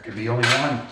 There could be only one.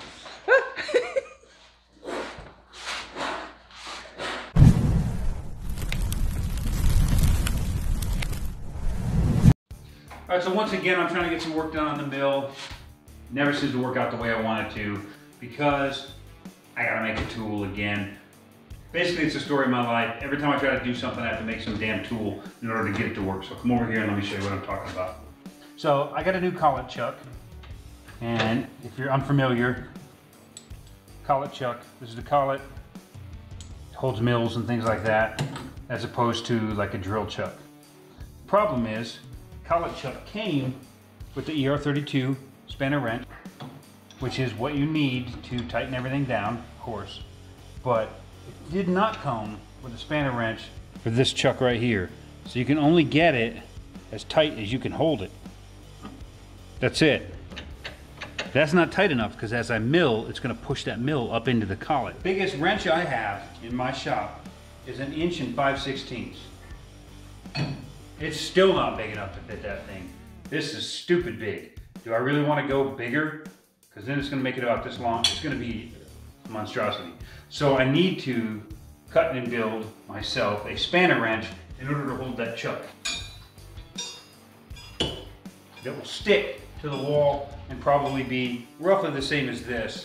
All right, so once again, I'm trying to get some work done on the mill. Never seems to work out the way I want it to because I gotta make a tool again. Basically, it's the story of my life. Every time I try to do something, I have to make some damn tool in order to get it to work. So come over here and let me show you what I'm talking about. So I got a new collet chuck. And if you're unfamiliar, collet chuck, this is the collet, it holds mills and things like that, as opposed to like a drill chuck. The problem is, collet chuck came with the ER32 spanner wrench, which is what you need to tighten everything down, of course, but it did not come with a spanner wrench for this chuck right here. So you can only get it as tight as you can hold it. That's it. That's not tight enough because as I mill, it's going to push that mill up into the collet. The biggest wrench I have in my shop is 1 5/16". It's still not big enough to fit that thing. This is stupid big. Do I really want to go bigger? Because then it's going to make it about this long. It's going to be a monstrosity. So I need to cut and build myself a spanner wrench in order to hold that chuck. That will stick to the wall and probably be roughly the same as this,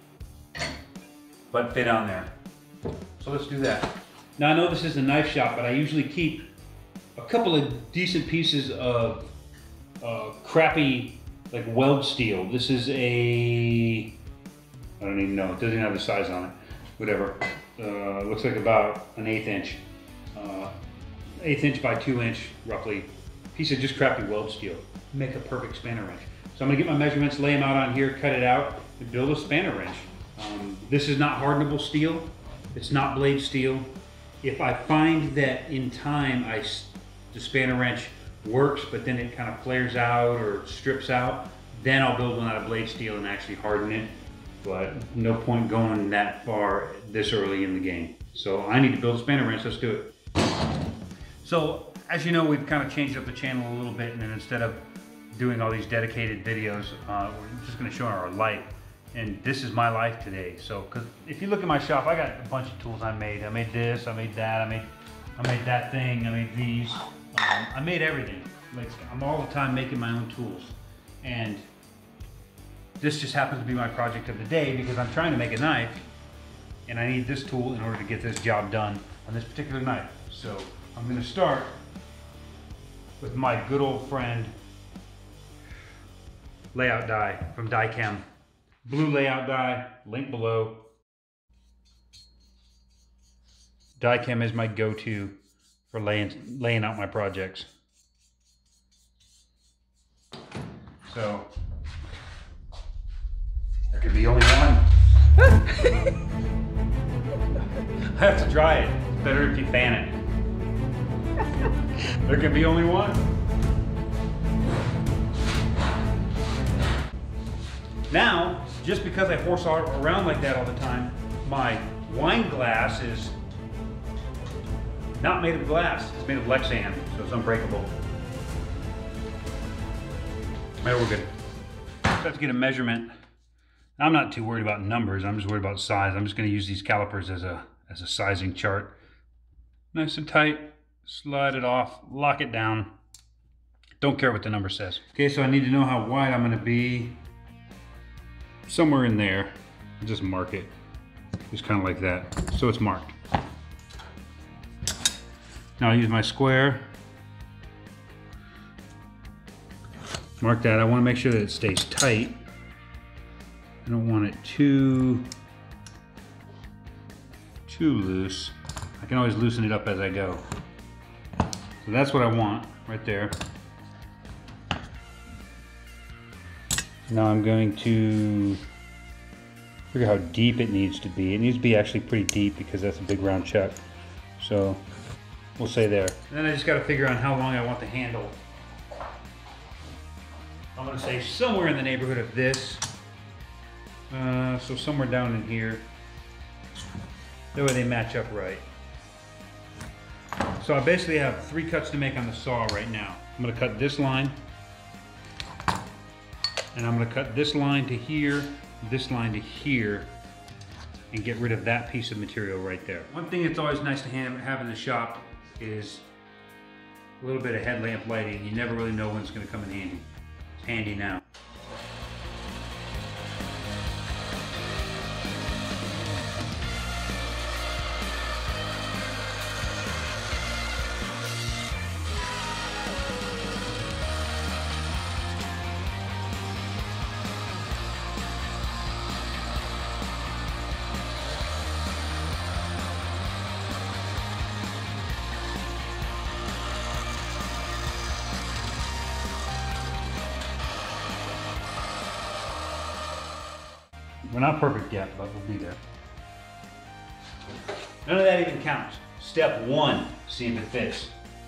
but fit on there. So let's do that. Now I know this is a knife shop, but I usually keep a couple of decent pieces of crappy like weld steel. This is a, I don't even know, it doesn't even have the size on it. Whatever, looks like about an 1/8 inch. 1/8 inch by 2 inch, roughly, piece of just crappy weld steel. Make a perfect spanner wrench. So I'm gonna get my measurements, lay them out on here, cut it out, and build a spanner wrench. This is not hardenable steel. It's not blade steel. If I find that in time the spanner wrench works, but then it kind of flares out or strips out, then I'll build one out of blade steel and actually harden it. But no point going that far this early in the game. So I need to build a spanner wrench, let's do it. So as you know, we've kind of changed up the channel a little bit, and then instead of doing all these dedicated videos, we're just gonna show our life. And this is my life today. So, cause if you look at my shop, I got a bunch of tools I made. I made this, I made that, I made that thing, I made these. I made everything. Like, I'm all the time making my own tools. And this just happens to be my project of the day because I'm trying to make a knife and I need this tool in order to get this job done on this particular knife. So I'm gonna start with my good old friend layout die from DieChem. Blue layout die, link below. DieChem is my go-to for laying out my projects. So there could be only one. I have to dry it. It's better if you fan it. There could be only one. Now, just because I horse around like that all the time, my wine glass is not made of glass. It's made of Lexan, so it's unbreakable. Alright, we're good. So I have to get a measurement. I'm not too worried about numbers. I'm just worried about size. I'm just going to use these calipers as a sizing chart. Nice and tight. Slide it off. Lock it down. Don't care what the number says. Okay, so I need to know how wide I'm going to be. Somewhere in there. I'll just mark it. Just kind of like that. So it's marked. Now I'll use my square. Mark that. I want to make sure that it stays tight. I don't want it too loose. I can always loosen it up as I go. So that's what I want right there. Now I'm going to figure how deep it needs to be. It needs to be actually pretty deep because that's a big round chuck. So we'll say there. And then I just got to figure out how long I want the handle. I'm going to say somewhere in the neighborhood of this. So somewhere down in here. That way they match up right. So I basically have 3 cuts to make on the saw right now. I'm going to cut this line. And I'm gonna cut this line to here, this line to here, and get rid of that piece of material right there. One thing that's always nice to have in the shop is a little bit of headlamp lighting. You never really know when it's gonna come in handy. It's handy now. We're not perfect yet, but we'll be there. None of that even counts. Step one, see if it fits.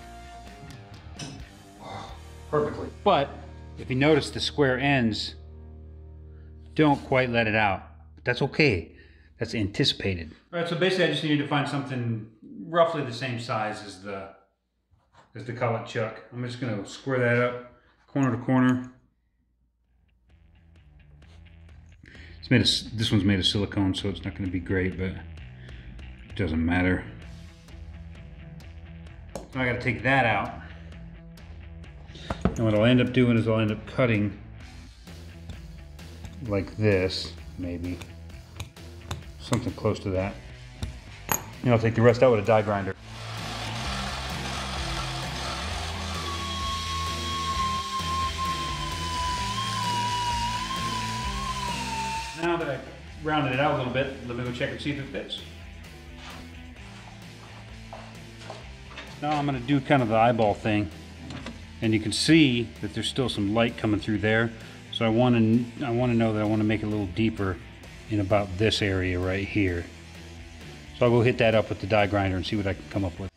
Perfectly. But if you notice the square ends don't quite let it out. But that's okay. That's anticipated. All right, so basically I just needed to find something roughly the same size as the collet chuck. I'm just gonna square that up corner to corner. This one's made of silicone, so it's not going to be great, but it doesn't matter. So I got to take that out. And what I'll end up doing is I'll end up cutting like this, maybe. Something close to that. And I'll take the rest out with a die grinder. Now that I've rounded it out a little bit, let me go check and see if it fits. Now I'm going to do kind of the eyeball thing, and you can see that there's still some light coming through there. So I want to know that I want to make it a little deeper in about this area right here. So I'll go hit that up with the die grinder and see what I can come up with.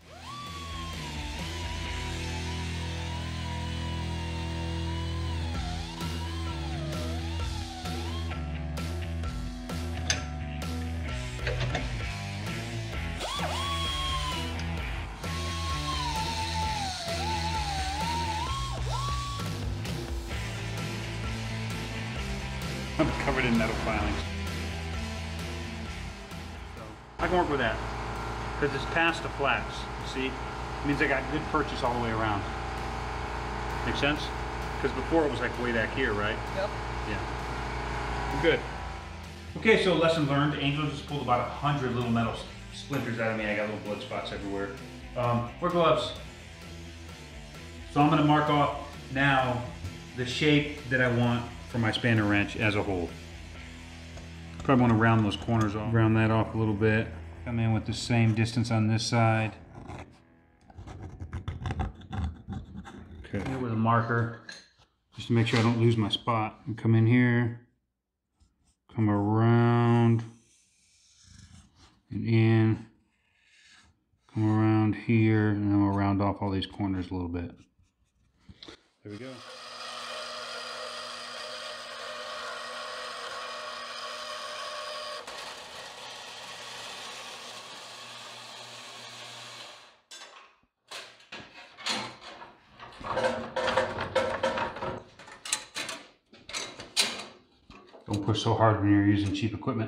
I'm covered in metal filings. So I can work with that because it's past the flats. See, it means I got good purchase all the way around. Make sense? Because before it was like way back here, right? Yep. Yeah. I'm good. Okay, so lesson learned. Angel just pulled about 100 little metal splinters out of me. I got little blood spots everywhere. Wear gloves. So I'm going to mark off now the shape that I want for my spanner wrench as a whole. Probably want to round those corners off. Round that off a little bit. Come in with the same distance on this side. Okay. With a marker, just to make sure I don't lose my spot. And come in here, come around and in, come around here, and then we'll round off all these corners a little bit. There we go. Don't push so hard when you're using cheap equipment.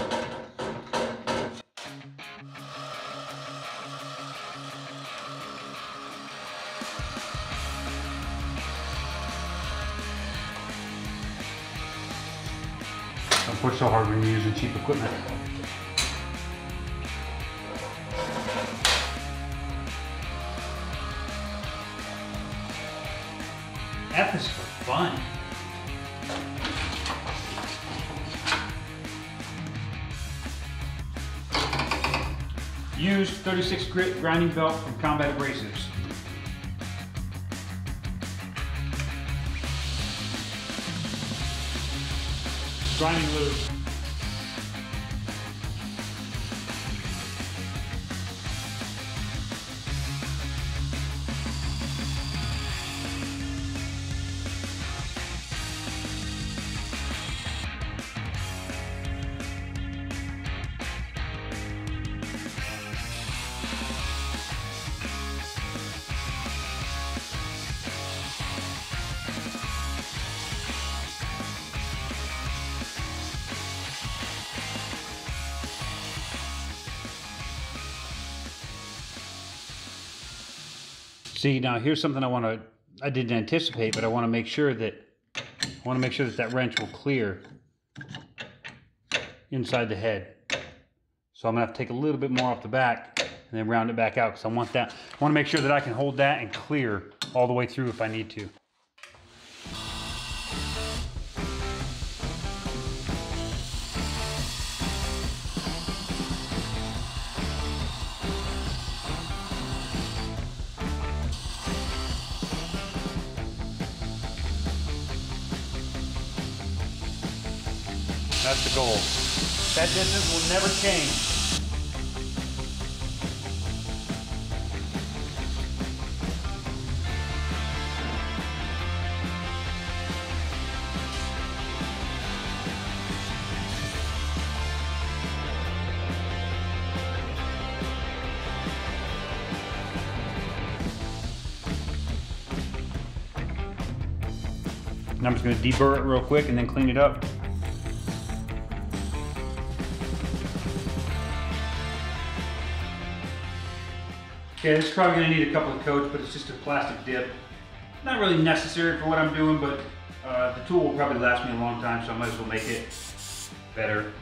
Don't push so hard when you're using cheap equipment. F is for fun. Use 36 grit grinding belt from Combat Abrasives. Grinding lube. See, now here's something I didn't anticipate, but I want to make sure that that wrench will clear inside the head. So I'm gonna have to take a little bit more off the back and then round it back out, because I want to make sure that I can hold that and clear all the way through if I need to. That's the goal. That distance will never change. And I'm just going to deburr it real quick and then clean it up. Okay, this is probably going to need a couple of coats, but it's just a plastic dip. Not really necessary for what I'm doing, but the tool will probably last me a long time, so I might as well make it better.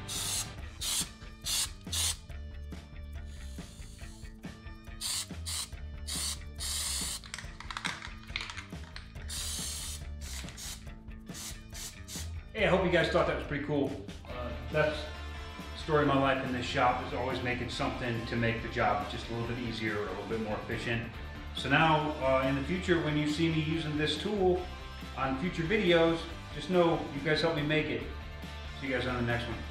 Hey, I hope you guys thought that was pretty cool. That's the story of my life in this shop, is always making something to make the job just a little bit easier or a little bit more efficient. So now, in the future, when you see me using this tool on future videos, just know you guys helped me make it. See you guys on the next one.